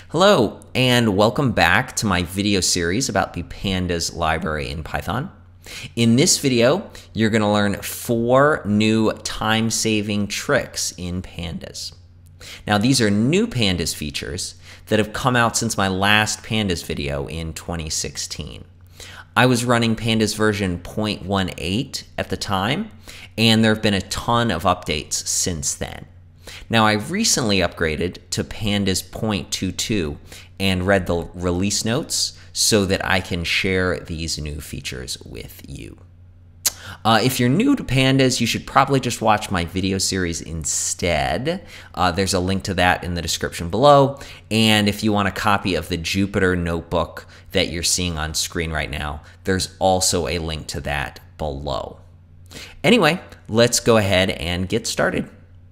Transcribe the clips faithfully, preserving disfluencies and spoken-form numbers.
Hello, and welcome back to my video series about the Pandas library in Python. In this video, you're going to learn four new time-saving tricks in Pandas. Now, these are new Pandas features that have come out since my last Pandas video in twenty sixteen. I was running Pandas version zero point one eight at the time, and there have been a ton of updates since then. Now, I recently upgraded to Pandas zero point two two and read the release notes so that I can share these new features with you. Uh, if you're new to Pandas, you should probably just watch my video series instead. Uh, there's a link to that in the description below. And if you want a copy of the Jupyter notebook that you're seeing on screen right now, there's also a link to that below. Anyway, let's go ahead and get started.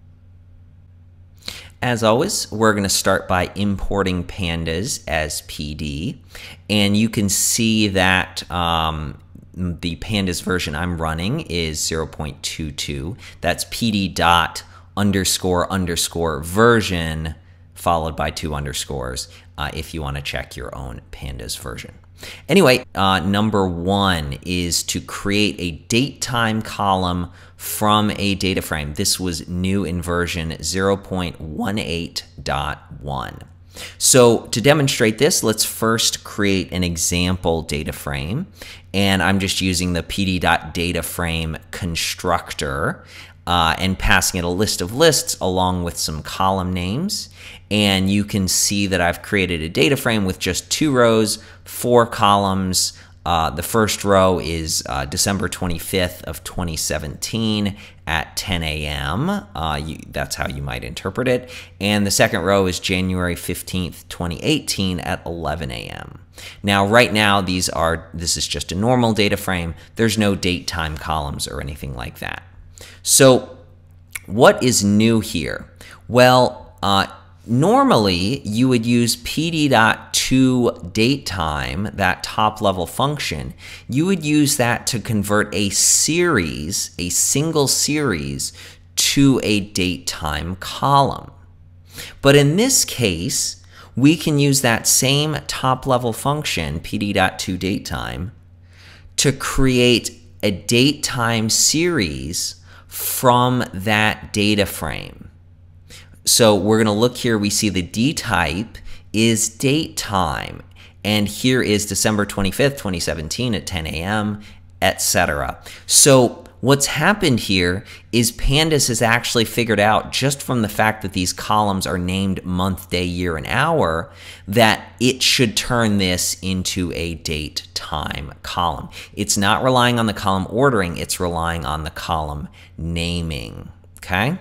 As always, we're going to start by importing pandas as P D, and you can see that um, the pandas version I'm running is zero point two two. That's pd dot underscore underscore version followed by two underscores uh, if you want to check your own pandas version. Anyway, uh, number one is to create a date time column from a data frame. This was new in version zero point one eight point one. So to demonstrate this, let's first create an example data frame. And I'm just using the pd.dataframe constructor uh, and passing it a list of lists along with some column names. And you can see that I've created a data frame with just two rows, four columns. Uh, the first row is uh, December twenty-fifth of twenty seventeen at ten A M Uh, you, that's how you might interpret it. And the second row is January fifteenth, twenty eighteen at eleven A M Now, right now, these are this is just a normal data frame. There's no date time columns or anything like that. So what is new here? Well, uh, normally, you would use pd.toDateTime, that top-level function. You would use that to convert a series, a single series, to a date-time column. But in this case, we can use that same top-level function, pd.toDateTime, to create a date-time series from that data frame. So we're going to look here. We see the D type is date time. And here is December twenty-fifth, twenty seventeen at ten A M, et cetera. So what's happened here is Pandas has actually figured out, just from the fact that these columns are named month, day, year, and hour, that it should turn this into a date time column. It's not relying on the column ordering. It's relying on the column naming. Okay?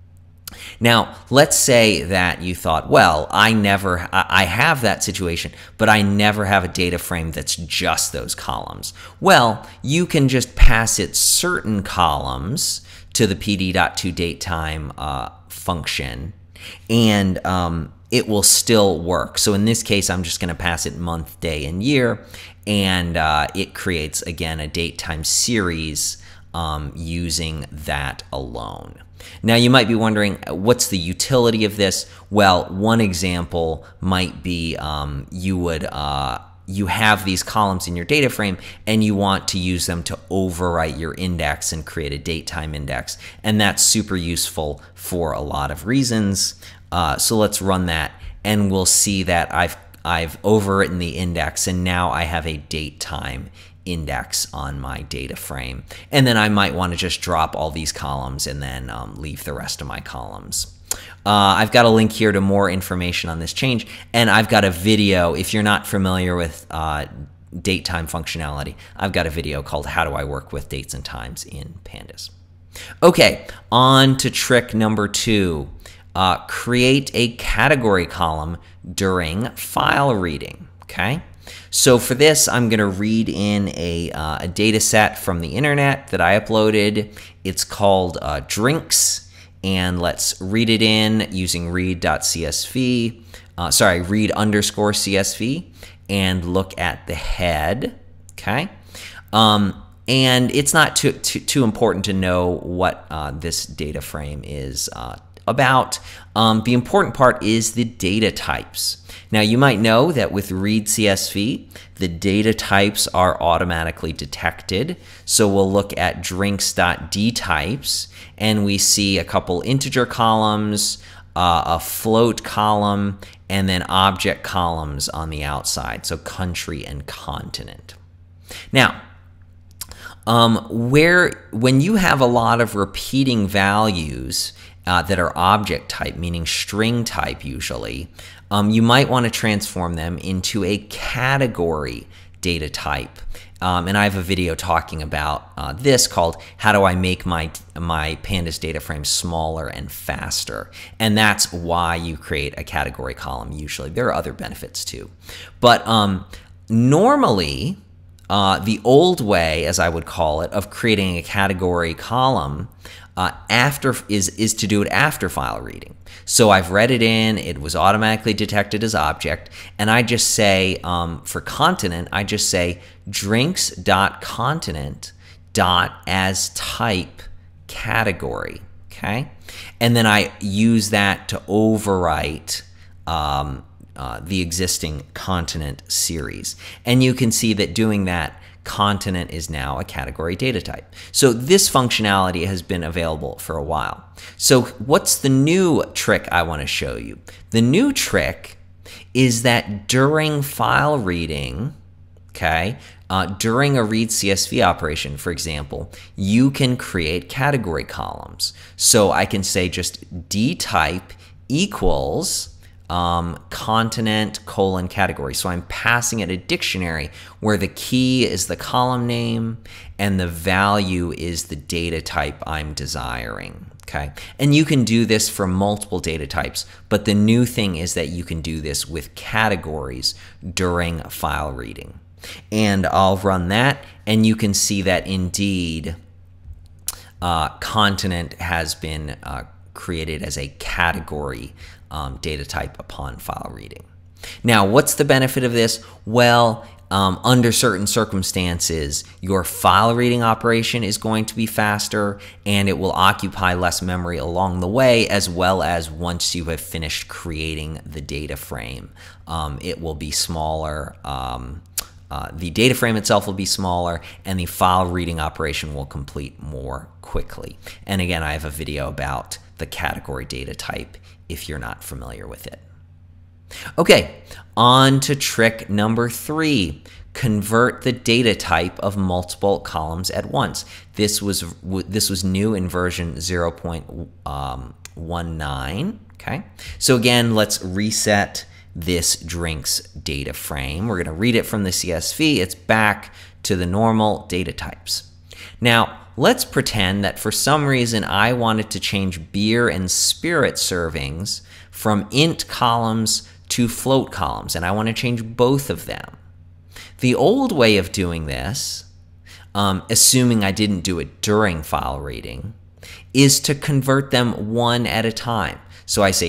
Now, let's say that you thought, well, I never, I have that situation, but I never have a data frame that's just those columns. Well, you can just pass it certain columns to the pd.toDateTime uh, function, and um, it will still work. So in this case, I'm just going to pass it month, day, and year, and uh, it creates, again, a date time series um, using that alone. Now, you might be wondering, what's the utility of this? Well, one example might be um, you would uh, you have these columns in your data frame and you want to use them to overwrite your index and create a date time index, and that's super useful for a lot of reasons. Uh, so let's run that, and we'll see that I've I've overwritten the index, and now I have a date time index on my data frame. And then I might want to just drop all these columns and then um, leave the rest of my columns. Uh, I've got a link here to more information on this change, and I've got a video. If you're not familiar with uh, date time functionality, I've got a video called How Do I Work with Dates and Times in Pandas. Okay, on to trick number two. Uh, create a category column during file reading. Okay. So for this, I'm going to read in a, uh, a data set from the internet that I uploaded. It's called uh, drinks, and let's read it in using read.csv, uh, sorry, read underscore CSV, and look at the head, okay? Um, and it's not too, too, too important to know what uh, this data frame is uh, about. Um, the important part is the data types. Now, you might know that with read C S V, the data types are automatically detected. So we'll look at drinks.dtypes, and we see a couple integer columns, uh, a float column, and then object columns on the outside, so country and continent. Now, um, where when you have a lot of repeating values uh, that are object type, meaning string type usually, um, you might want to transform them into a category data type. Um, and I have a video talking about uh, this called "How do I make my my pandas data frame smaller and faster?" And that's why you create a category column usually. There are other benefits too. But um, normally, uh, the old way, as I would call it, of creating a category column uh, after is, is to do it after file reading. So I've read it in, it was automatically detected as object, and I just say, um, for continent, I just say drinks.continent.asType category, okay? And then I use that to overwrite um, uh, the existing continent series. And you can see that doing that, continent is now a category data type. So this functionality has been available for a while. So what's the new trick I want to show you? The new trick is that during file reading, okay, uh, during a read C S V operation, for example, you can create category columns. So I can say just dtype equals Um, continent colon category. So I'm passing it a dictionary where the key is the column name and the value is the data type I'm desiring. Okay, and you can do this for multiple data types, but the new thing is that you can do this with categories during file reading. And I'll run that, and you can see that indeed uh, continent has been uh, created as a category Um, data type upon file reading. Now, what's the benefit of this? Well, um, under certain circumstances, your file reading operation is going to be faster and it will occupy less memory along the way, as well as once you have finished creating the data frame. Um, it will be smaller. Um, uh, the data frame itself will be smaller and the file reading operation will complete more quickly. And again, I have a video about the category data type if you're not familiar with it. Okay, on to trick number three. Convert the data type of multiple columns at once. This was this was new in version zero point one nine. Okay, so again, let's reset this drinks data frame. We're going to read it from the C S V. It's back to the normal data types. Now, let's pretend that for some reason I wanted to change beer and spirit servings from int columns to float columns, and I want to change both of them. The old way of doing this, um, assuming I didn't do it during file reading, is to convert them one at a time. So I say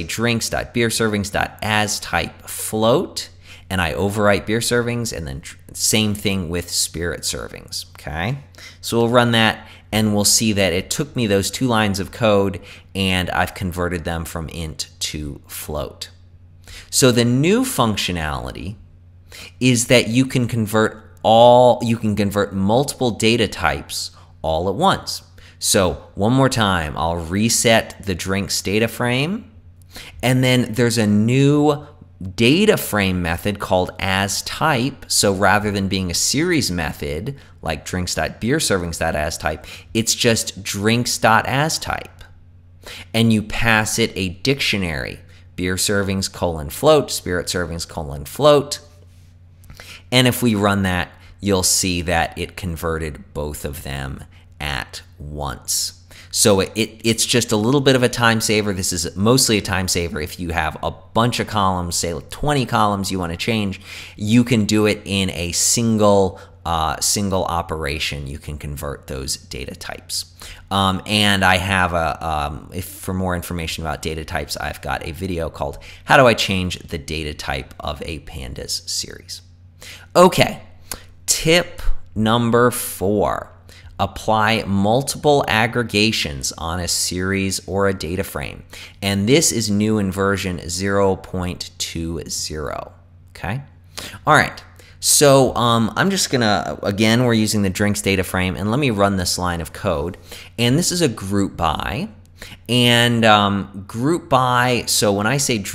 drinks.beerservings.asType float, and I overwrite beer servings, and then same thing with spirit servings, okay? So we'll run that, and we'll see that it took me those two lines of code, and I've converted them from int to float. So the new functionality is that you can convert all, you can convert multiple data types all at once. So one more time, I'll reset the drinks data frame, and then there's a new data frame method called asType. So rather than being a series method like drinks.beerservings.asType, it's just drinks.asType. And you pass it a dictionary, beer servings colon float, spirit servings colon float. And if we run that, you'll see that it converted both of them at once. So it, it's just a little bit of a time saver. This is mostly a time saver if you have a bunch of columns, say like twenty columns you want to change. You can do it in a single uh, single operation. You can convert those data types. Um, and I have a, um, if for more information about data types, I've got a video called How Do I Change the Data Type of a Pandas Series? Okay, tip number four. apply multiple aggregations on a series or a data frame. And this is new in version zero point two zero. Okay? All right. So um, I'm just going to, again, we're using the drinks data frame, and let me run this line of code. And this is a group by. And um, group by, so when I say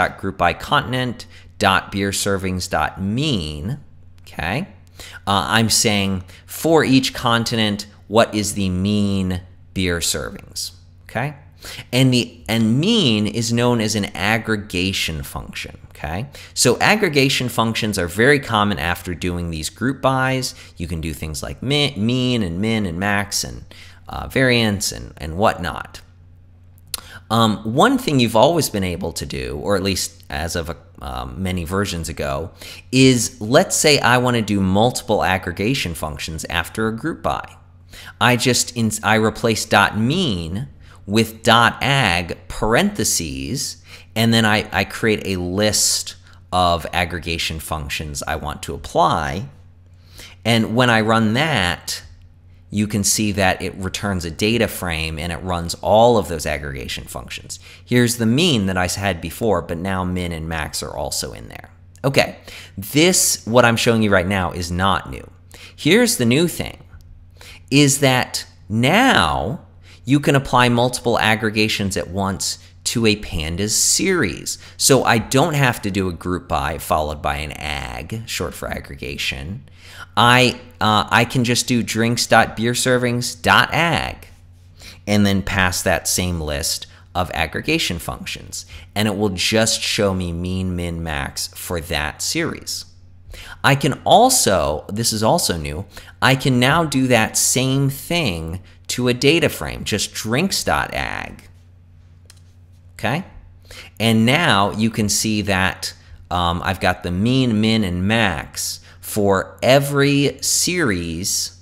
drinks.groupbycontinent.beerservings.mean, okay, uh, I'm saying for each continent, what is the mean beer servings, okay? And the and mean is known as an aggregation function, okay? So aggregation functions are very common after doing these group bys. You can do things like mean and min and max and uh, variance and, and whatnot. Um, one thing you've always been able to do, or at least as of a, um, many versions ago, is let's say I want to do multiple aggregation functions after a group by. I just in, I replace .mean with .ag parentheses, and then I, I create a list of aggregation functions I want to apply. And when I run that, you can see that it returns a data frame and it runs all of those aggregation functions. Here's the mean that I had before, but now min and max are also in there. Okay, this, what I'm showing you right now, is not new. Here's the new thing, is that now you can apply multiple aggregations at once to a pandas series. So I don't have to do a group by followed by an ag, short for aggregation. I, uh, I can just do drinks.beerservings.ag and then pass that same list of aggregation functions. And it will just show me mean, min, max for that series. I can also, this is also new, I can now do that same thing to a data frame, just drinks.ag. Okay? And now you can see that um, I've got the mean, min, and max for every series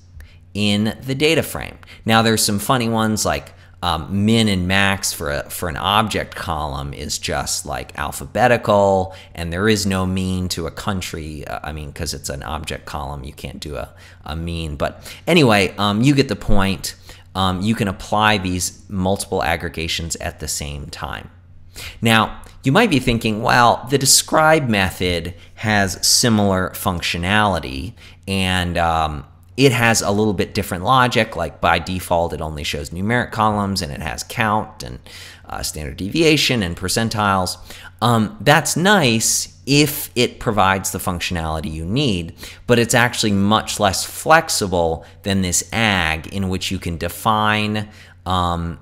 in the data frame. Now there's some funny ones like um, min and max for, a, for an object column is just like alphabetical, and there is no mean to a country. Uh, I mean, because it's an object column, you can't do a, a mean. But anyway, um, you get the point. Um, you can apply these multiple aggregations at the same time. Now, you might be thinking, well, the describe method has similar functionality, and um, it has a little bit different logic. Like by default, it only shows numeric columns, and it has count and uh, standard deviation and percentiles. Um, that's nice if it provides the functionality you need, but it's actually much less flexible than this ag, in which you can define um,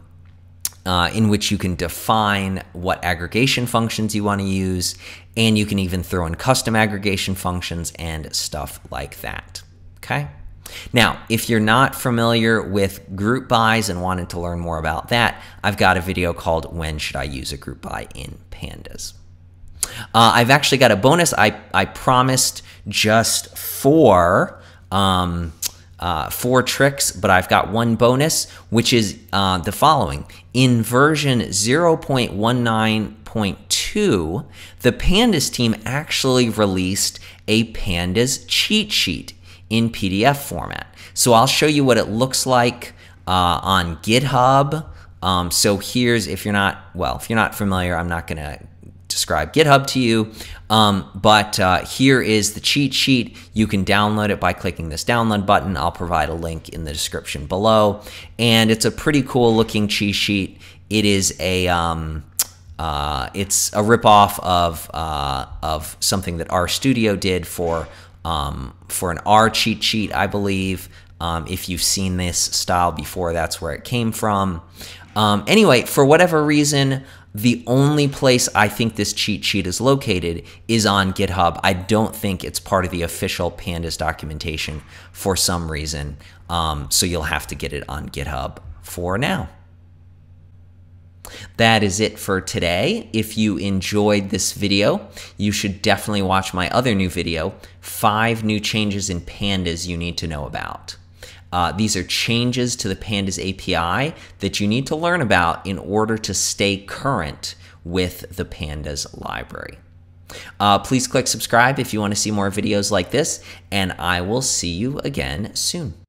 Uh, in which you can define what aggregation functions you want to use, and you can even throw in custom aggregation functions and stuff like that. Okay? Now, if you're not familiar with group bys and wanted to learn more about that, I've got a video called When Should I Use a Group By in Pandas? Uh, I've actually got a bonus I, I promised just for um, Uh, four tricks, but I've got one bonus, which is uh, the following. In version zero point nineteen point two, the Pandas team actually released a Pandas cheat sheet in P D F format. So I'll show you what it looks like uh, on GitHub. Um, so here's, if you're not, well, if you're not familiar, I'm not going to describe GitHub to you, um, but uh, here is the cheat sheet. You can download it by clicking this download button. I'll provide a link in the description below, and it's a pretty cool looking cheat sheet. It is a um, uh, it's a ripoff of uh, of something that RStudio did for um, for an R cheat sheet, I believe. Um, if you've seen this style before, that's where it came from. Um, anyway, for whatever reason, the only place I think this cheat sheet is located is on GitHub. I don't think it's part of the official Pandas documentation for some reason, um, so you'll have to get it on GitHub for now. That is it for today. If you enjoyed this video, you should definitely watch my other new video, five new changes in Pandas you need to know about. Uh, these are changes to the Pandas A P I that you need to learn about in order to stay current with the Pandas library. Uh, please click subscribe if you want to see more videos like this, and I will see you again soon.